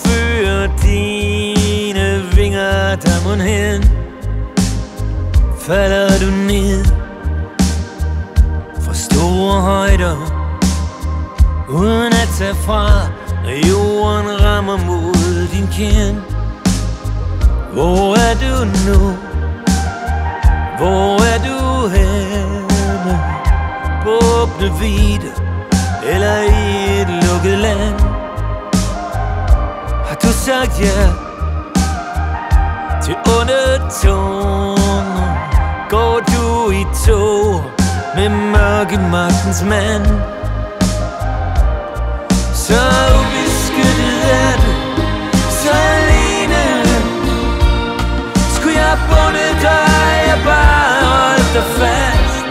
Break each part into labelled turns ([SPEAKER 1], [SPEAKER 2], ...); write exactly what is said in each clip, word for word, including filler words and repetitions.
[SPEAKER 1] fører dine vinger der mon hen? Falder du ned fra store højder, uden at tage fra, når jorden rammer mod din kind? Hvor er du nu? Hvor er du henne? På åbne vide eller i et lukket land? Har du sagt ja til onde tunger? Går du i tog med mørke magtens mand? Så ubeskyttet er du, så alene. Skulle jeg bunde dig, jeg bare holdt dig fast.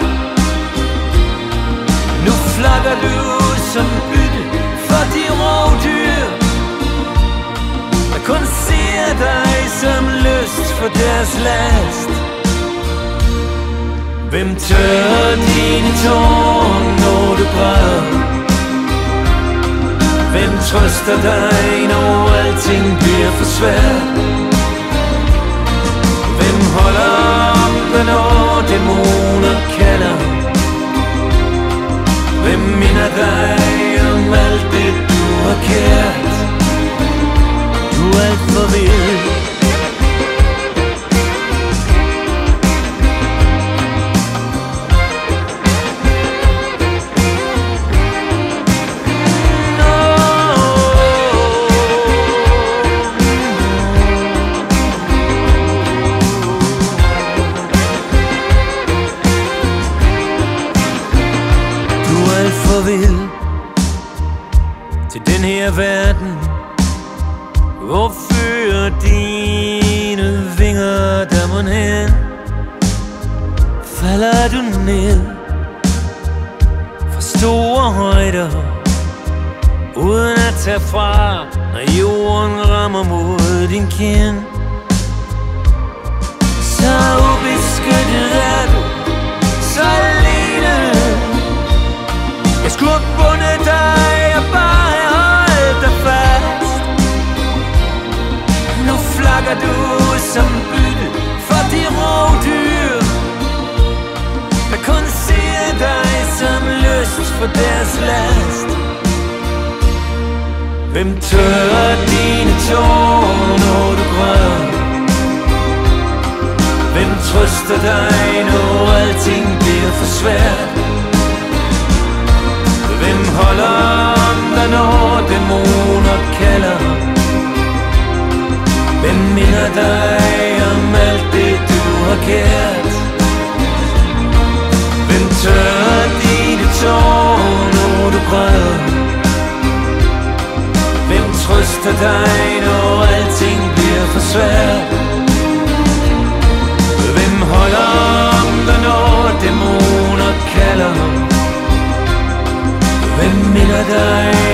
[SPEAKER 1] Nu flakker du som bytte for de rovdyr, der kun ser dig som lyst for deres last. Hvem tør dine tårer, når du græder? Hvem trøster dig, når alting bliver for svært? Hvem holder om dig, når dæmoner kalder? Hvem minder dig om alt det, du har kært? Du er alt for vild. Til den her verden, hvor fører dine vinger der mon hen? Falder du ned fra store højder, uden at tage fra, når jorden rammer mod din kind? Så ubeskyttet er du, så alene. Jeg skulle have bundet dig og bare holdt dig fast. Nu flakker du som bytte for de rovdyr, der kun ser dig som lyst for deres last. Hvem tør dine tårer, når du græder? Hvem trøster dig, når alting bliver for svært? Hvem holder om dig, når dæmoner kalder? Hvem minder dig om alt det, du har kært? Hvem tør dine tårer, når du græder? Hvem trøster dig, når alting bliver for svært? Hvem holder om dig, når dæmoner kalder? Hvem minder dig